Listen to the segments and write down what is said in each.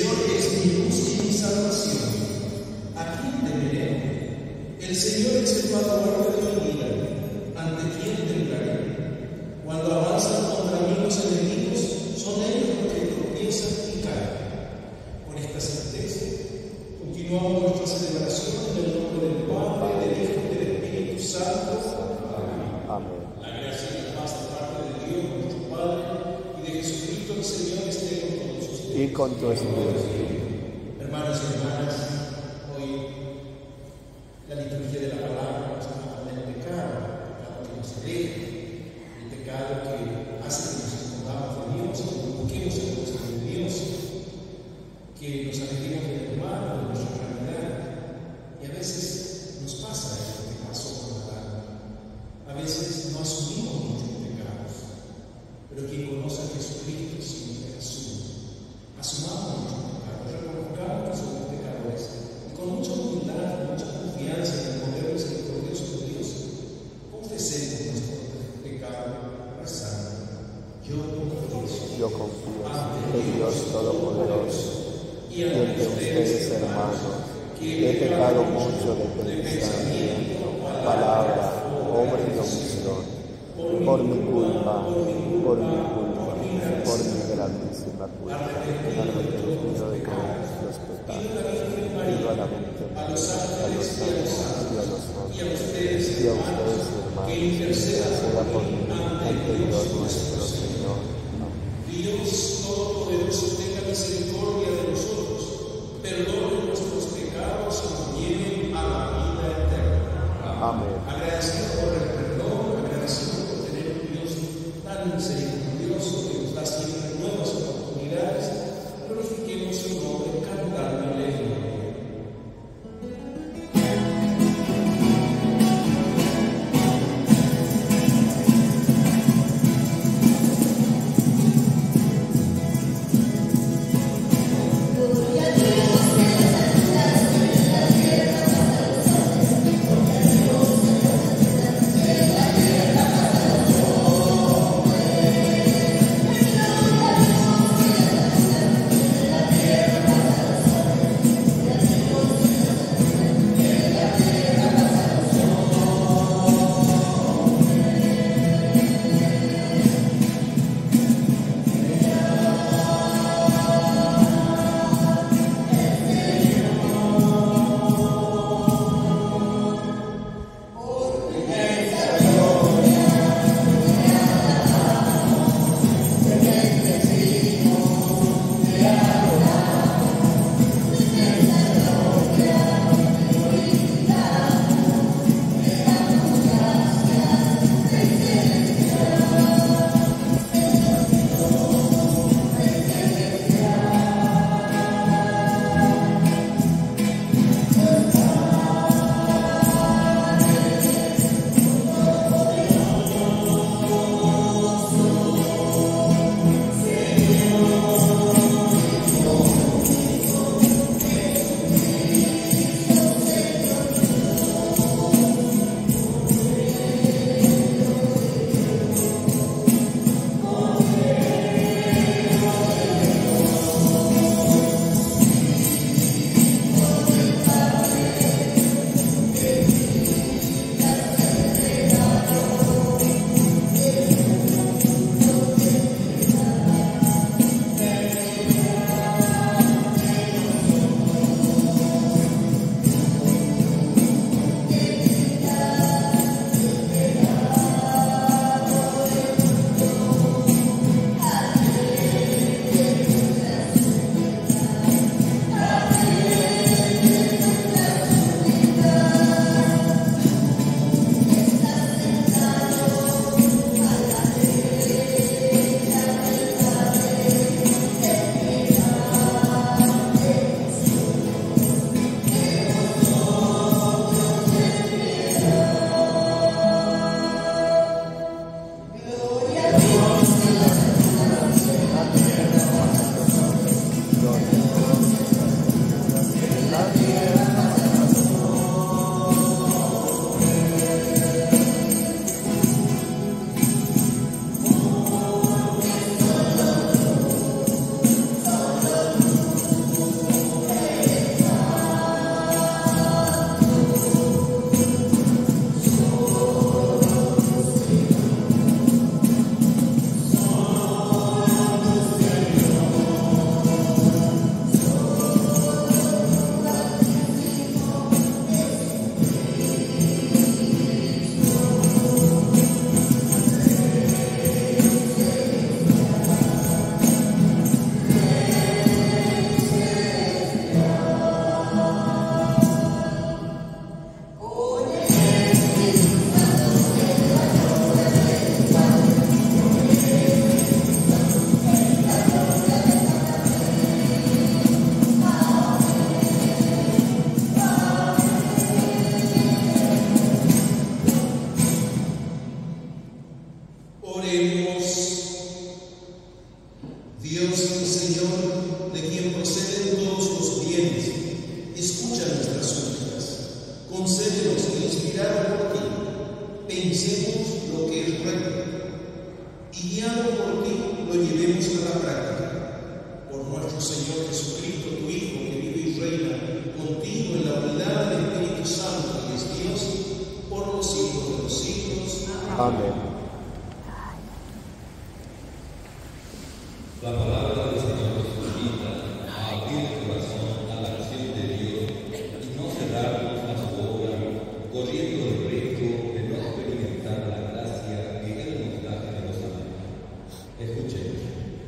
Señor es mi luz y mi salvación. ¿A quién temeré? El Señor es el baluarte de mi vida. ¿Ante quién temblaré? Cuando avanzan contra mí los enemigos, son ellos los que tropiezan y caen. Por esta certeza, continuamos nuestra celebración en el nombre del Padre, del Hijo y del Espíritu Santo. Amén. La gracia y la paz de parte de Dios, nuestro Padre, y de Jesucristo el Señor esté con todos ustedes. Y con tu espíritu. Hermanos y hermanas, hoy la liturgia de la palabra nos habla del pecado que nos aleja, el pecado que hace que nos escondamos de Dios, que no busquemos el rostro de Dios, que nos alejemos del hermano, de nuestra realidad. Y a veces nos pasa eso que pasó con Adán. A veces no asumimos muchos pecados, pero quien conoce a Jesucristo siempre asume. Asumamos muchos pecados, reconozcamos que somos pecadores y con mucha humildad, mucha confianza en el poder misericordioso de Dios, confesemos nuestro pecado rezando. Yo confío en Dios Todopoderoso y ante ustedes, hermanos, he pecado mucho de pensamiento, palabra, obra y omisión, por mi culpa, por mi grandísima culpa. Arrepentido de todos los pecados, pido a la Virgen, a los santos y a los ángeles, y a ustedes, hermanos, que interceda por mí ante Dios nuestro Señor. Dios Todopoderoso tenga misericordia de nosotros, perdone nuestros pecados y nos lleve a la vida eterna. Amén. Agradecido por el perdón, agradecido por tener un Dios tan misericordioso que nos da siempre nuevas oportunidades, glorifiquemos su nombre cantando alegre. pensemos lo que es recto y guiado por ti lo llevemos a la práctica. Por nuestro Señor Jesucristo, tu Hijo, que vive y reina contigo en la unidad del Espíritu Santo y es Dios, por los siglos de los siglos. Amén. La palabra del Señor nos invita a abrir el corazón a la acción de Dios y no cerrarnos a su obra, corriendo el riesgo de no experimentar la gracia que Él nos da generosamente. Escuchemos.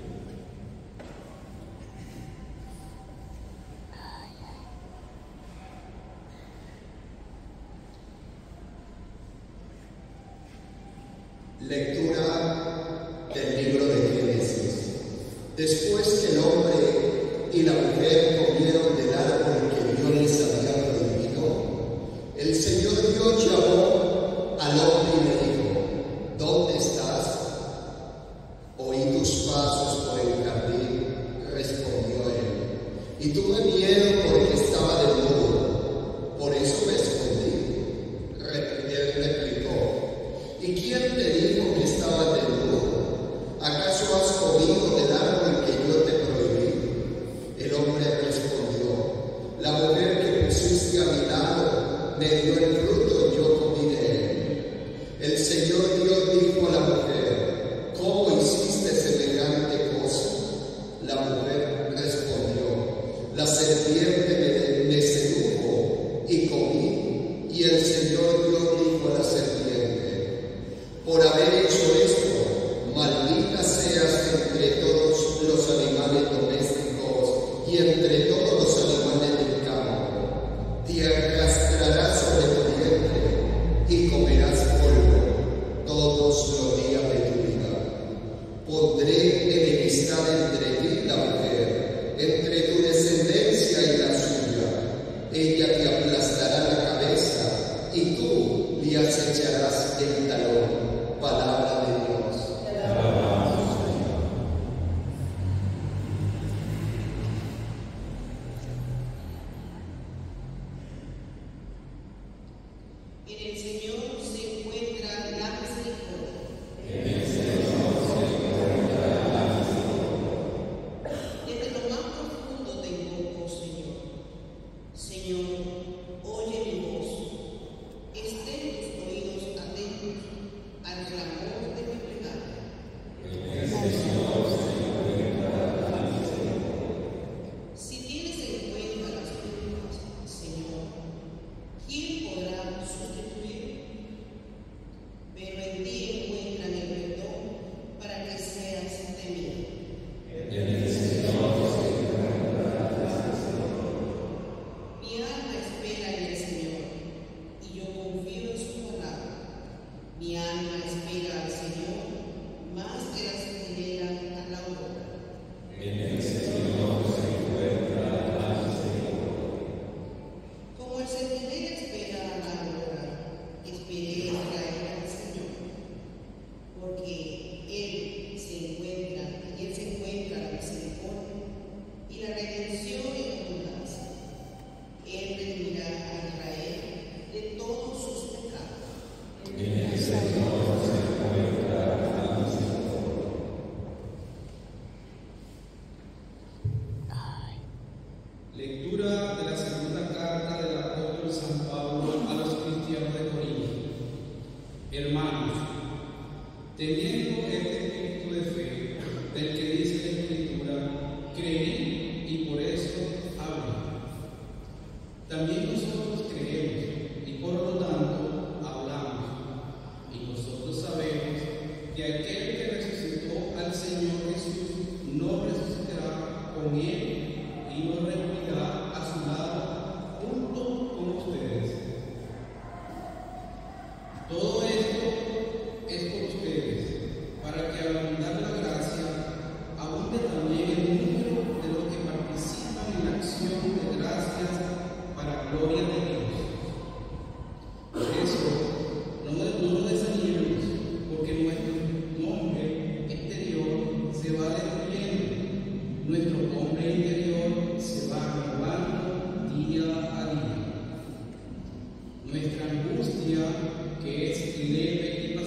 Lectura del libro de Génesis. Después que el hombre y la mujer comieron del árbol que Dios les había prohibido, el Señor Dios llamó al hombre y le dijo: ¿Dónde estás? Oí tus pasos por el jardín, respondió él, y tuve miedo porque estaba desnudo, por eso me escondí. Él replicó: ¿Y quién te dijo que estaba desnudo? ¿Acaso has comido del árbol que yo te prohibí? El hombre respondió: La mujer que pusiste a mi lado me dio el fruto y yo comí de él. El Señor Dios dijo a la mujer: ¿Cómo hiciste semejante cosa? La mujer respondió: La serpiente me sedujo y comí. Y el Señor Dios dijo a la serpiente: Por haber hecho esto, maldita seas entre todos los animales domésticos y entre todos los animales del campo. Te arrastrarás sobre tu vientre y comerás polvo todos los días de tu vida. Pondré enemistad entre ti y la mujer, entre tu descendencia y la suya. Ella te aplastará la cabeza y tú le acecharás el talón. Palabra de Dios. En el Señor se encuentra la misericordia. Desde lo más profundo te invoco, Señor. Señor, oye mi voz. Estén tus oídos atentos al clamor de mi plegaria. Si tienes en cuenta las culpas, Señor, ¿quién podrá sustituir? Pero en ti encuentran el perdón para que seas temido. Mi alma espera en el Señor y yo confío en su palabra. Mi alma espera al Señor más que la centinela a la aurora. Como el centinela espera a la aurora, esperé Israel al Señor, porque en él se encuentra la misericordia y la redención en abundancia. Él redimirá a Israel de todos sus pecados. Lectura de la segunda carta del apóstol San Pablo a los cristianos de Corinto. Hermanos, teniendo este espíritu de fe, del que dice la Escritura, creí y por eso hablo. También nosotros creemos y por lo tanto hablamos. Y nosotros sabemos que aquel que resucitó al Señor Jesús nos resucitará con él y nos reunirá a su lado junto con ustedes. Todo esto es por ustedes, para que al abundar la gracia, abunde también el número de los que participan en la acción de gracias para gloria de Dios. Por eso, no nos desanimemos, porque nuestro hombre exterior se va destruyendo, nuestro hombre interior se va renovando día a día. Nuestra angustia, que es leve y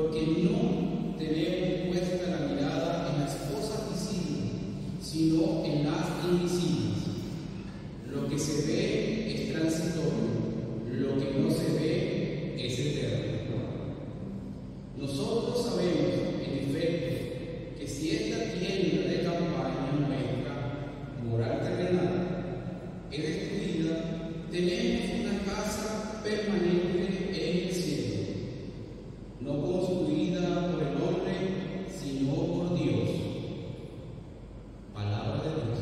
porque no tenemos puesta la mirada en las cosas visibles, sino en las invisibles. Lo que se ve es transitorio, lo que no se ve es eterno. Nosotros sabemos, en efecto, que si esta tienda de campaña nuestra, moral terrenal, es destruida, tenemos una casa permanente en el cielo, no construida por el hombre, sino por Dios. Palabra de Dios.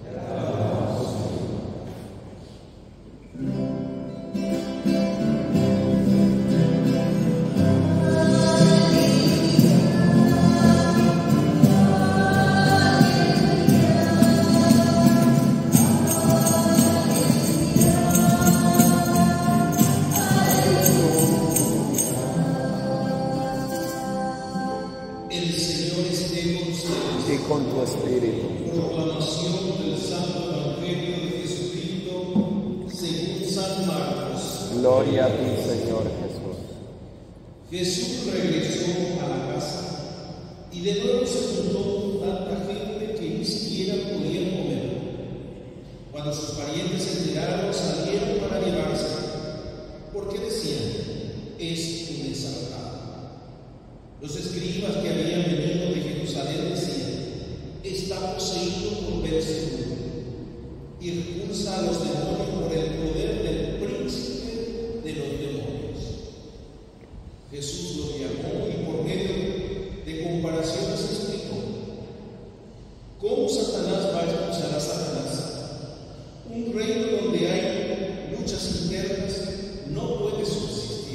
El Señor esté con ustedes. Y con tu espíritu. Proclamación del Santo Evangelio de Jesucristo según San Marcos. Gloria a ti, Señor Jesús. Jesús regresó a la casa y de nuevo se juntó tanta gente que ni siquiera podían comer. Cuando sus parientes se enteraron, salieron para llevarse, porque decían: es un desalojado. Los escribas que habían venido de Jerusalén decían: está poseído por Beelzebú y expulsa a los demonios por el poder del príncipe de los demonios. Jesús los llamó y por medio de comparaciones explicó cómo Satanás va a expulsar a Satanás. Un reino donde hay luchas internas no puede subsistir,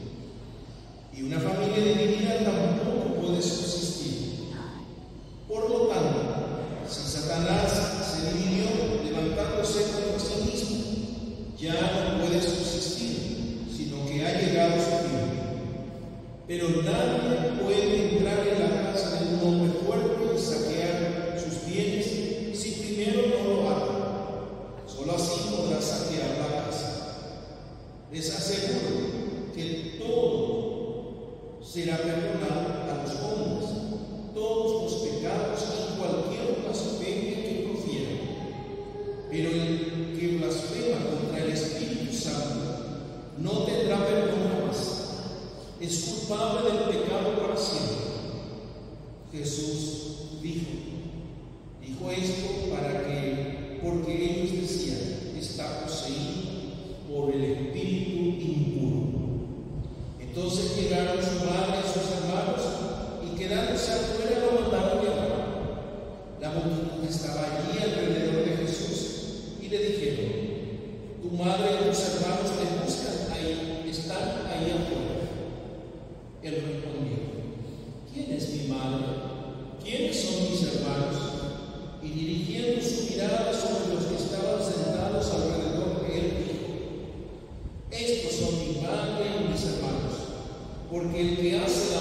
y una familia dividida tampoco puede subsistir. Por lo tanto, si Satanás se dividió levantándose contra sí mismo, ya no puede subsistir, sino que ha llegado su fin. Pero nadie puede entrar en la casa de un hombre fuerte y saquear sus bienes si primero no lo hace. Solo así podrá saquear la casa. Les aseguro que todo será perdonado a los hombres, todos los pecados y cualquier blasfemia que profieran. Pero el que blasfema contra el Espíritu Santo no tendrá perdón jamás. Es culpable del pecado para siempre. Jesús dijo esto porque ellos decían: está poseído por el espíritu impuro. Entonces llegaron su madre y sus hermanos, y quedándose afuera lo mandaron llamar. La multitud estaba allí alrededor de Jesús y le dijeron: tu madre y tus hermanos te buscan, están ahí afuera. Él respondió: ¿quién es mi madre? ¿Quiénes son mis hermanos? Y dirigiendo su mirada sobre los que estaban sentados alrededor de él, dijo: estos son mi madre y mis hermanos, porque el que hace